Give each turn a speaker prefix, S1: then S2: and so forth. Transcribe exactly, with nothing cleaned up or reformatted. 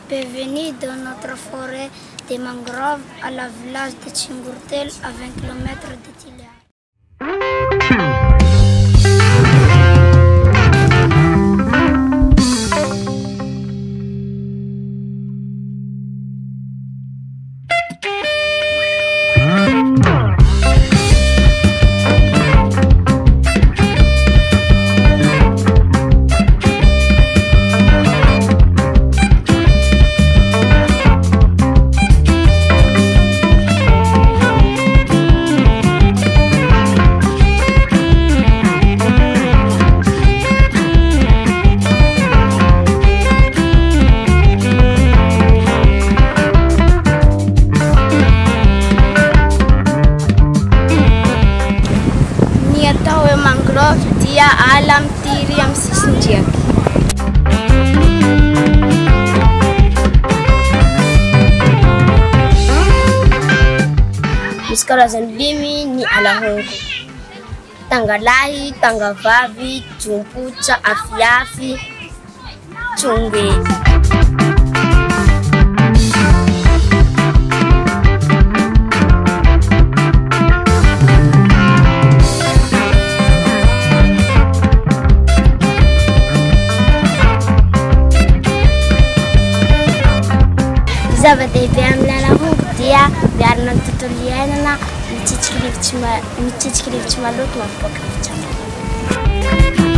S1: Bienvenue dans notre forêt des mangroves à la village de Tchingurtel à vingt kilomètres de Tila. Dia alam tiri am sisinjiak. Misy karazany limy ny alahongo: tangalahy, tangavavy, jompotra, afiafy, tsonge. Zava-dehibe amin'ny alahongo dia miarina ny tontolo iainana, mitsitsika rivotra maloto mampiboaka fitsapana.